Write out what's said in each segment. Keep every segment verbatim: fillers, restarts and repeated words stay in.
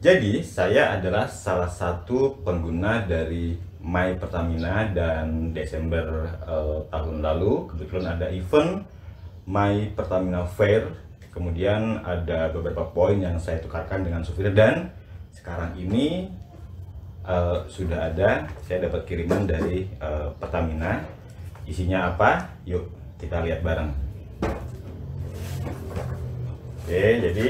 Jadi saya adalah salah satu pengguna dari My Pertamina, dan Desember eh, tahun lalu kebetulan ada event My Pertamina Fair. Kemudian ada beberapa poin yang saya tukarkan dengan supir, dan sekarang ini uh, sudah ada, saya dapat kiriman dari uh, Pertamina. Isinya apa? Yuk kita lihat bareng. Oke, jadi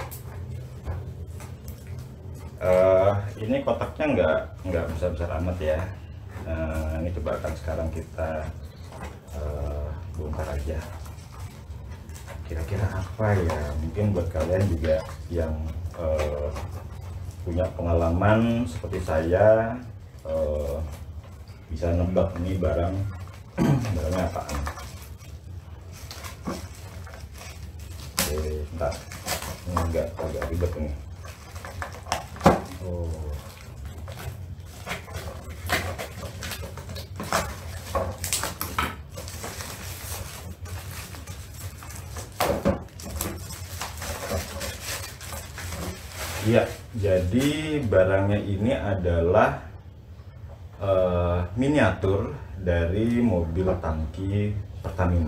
uh, ini kotaknya nggak nggak besar-besar amat ya. Nah, ini coba akan sekarang kita uh, bongkar aja. Kira-kira apa ya? Mungkin buat kalian juga yang uh, punya pengalaman seperti saya, uh, bisa nebak ini barang barangnya apaan. Oke, bentar, ini agak agak ribet ini. Oh. Iya, jadi barangnya ini adalah uh, miniatur dari mobil tangki Pertamina.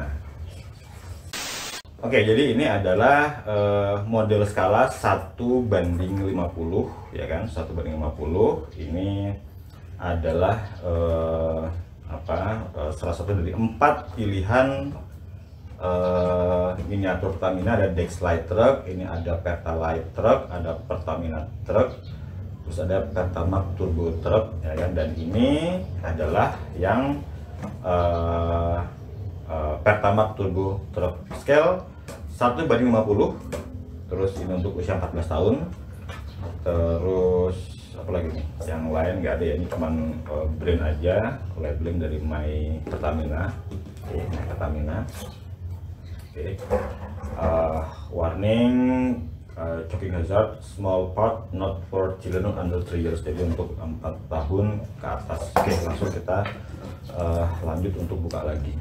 Oke, jadi ini adalah uh, model skala satu banding lima puluh, ya kan, satu banding lima puluh. Ini adalah uh, apa uh, salah satu dari empat pilihan Uh, miniatur Pertamina. Ada Dexlight Truck, ini ada Pertalite Truck, ada Pertamina Truck, terus ada Pertamax Turbo Truck, ya kan? Dan ini adalah yang uh, uh, Pertamax Turbo Truck scale satu banding lima puluh. Terus ini untuk usia empat belas tahun. Terus apa lagi nih? Yang lain nggak ada ya, ini cuman uh, brand aja, labeling dari My Pertamina. Oke, My Pertamina. Oke, okay. uh, warning uh, choking hazard, small part not for children under three years, jadi untuk empat tahun ke atas. Oke, okay, langsung kita uh, lanjut untuk buka lagi.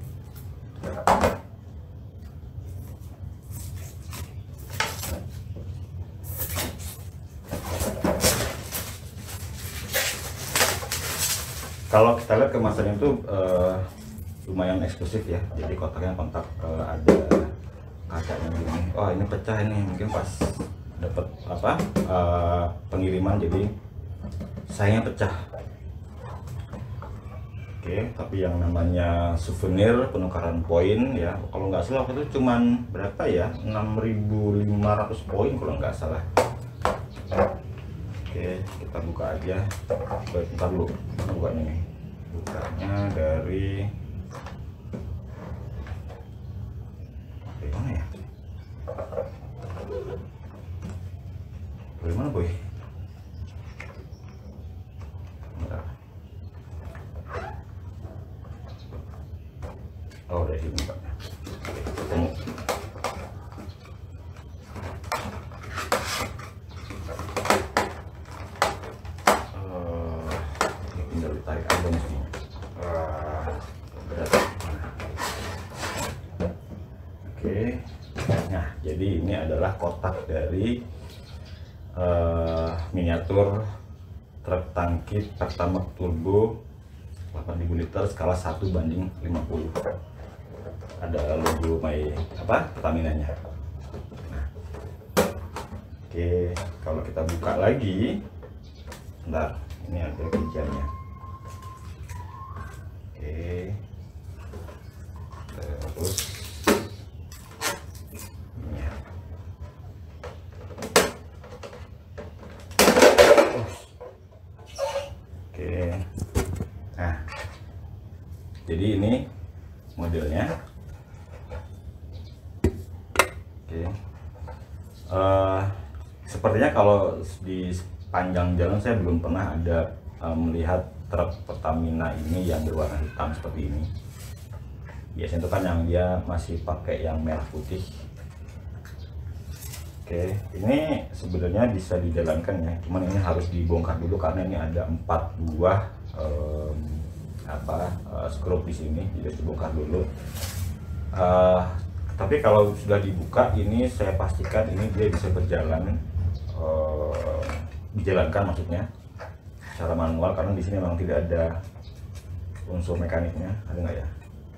Kalau kita lihat kemasannya itu uh, lumayan eksklusif ya, jadi kotaknya kontak uh, ada kacanya gini. Oh, ini pecah ini, mungkin pas dapat apa uh, pengiriman, jadi sayangnya pecah. Oke, tapi yang namanya souvenir penukaran poin ya, kalau nggak salah waktu itu cuman berapa ya, enam ribu lima ratus poin kalau nggak salah. Oke, kita buka aja. Baik, bentar dulu, kita bukanya nih. Bukanya dari mana ya? Dari mana, boy? Bentar. Oh, dari sini Pak. Ketemu. Uh, ini tinggal ditarik aja nih. Uh, berat. Oke, nah jadi ini adalah kotak dari uh, miniatur truk tangki Pertamax Turbo delapan ribu liter skala satu banding lima puluh. Ada logo My apa Pertaminanya. Nah, oke, kalau kita buka lagi, bentar, ini ada rinciannya. Oke, terus jadi ini modelnya. Oke, uh, sepertinya kalau di sepanjang jalan saya belum pernah ada uh, melihat truk Pertamina ini yang berwarna hitam seperti ini. Biasanya itu kan yang dia masih pakai yang merah putih. Oke, ini sebenarnya bisa dijalankan ya, cuman ini harus dibongkar dulu karena ini ada empat buah um, apa uh, skrup di sini, jadi dibongkar dulu. Uh, tapi kalau sudah dibuka ini saya pastikan ini dia bisa berjalan uh, dijalankan, maksudnya secara manual, karena di sini memang tidak ada unsur mekaniknya. Ada nggak ya?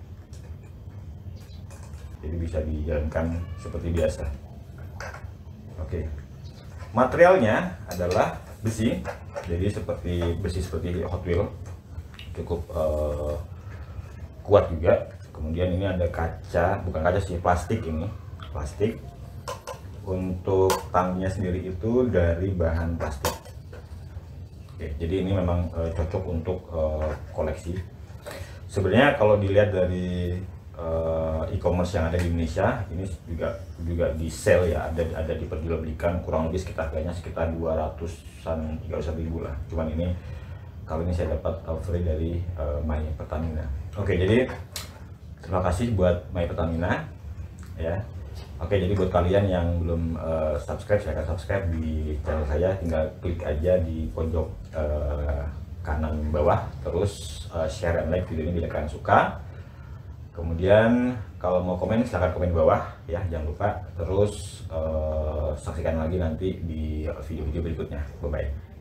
Jadi bisa dijalankan seperti biasa. Oke, materialnya adalah besi, jadi seperti besi seperti Hot Wheel, cukup uh, kuat juga. Kemudian ini ada kaca, bukan kaca sih, plastik, ini plastik. Untuk tangkinya sendiri itu dari bahan plastik. Oke, jadi ini memang uh, cocok untuk uh, koleksi. Sebenarnya kalau dilihat dari uh, e-commerce yang ada di Indonesia, ini juga juga di sale ya, ada ada diperjualbelikan kurang lebih sekitar kayaknya sekitar dua ratusan tiga ratus ribu lah. Cuman ini kali ini saya dapat free dari uh, My Pertamina. Oke, jadi terima kasih buat My Pertamina ya. Oke, jadi buat kalian yang belum uh, subscribe, saya akan subscribe di channel saya, tinggal klik aja di pojok uh, kanan bawah, terus uh, share dan like video ini bila kalian suka. Kemudian kalau mau komen silahkan komen di bawah ya, jangan lupa. Terus uh, saksikan lagi nanti di video-video berikutnya. Bye bye.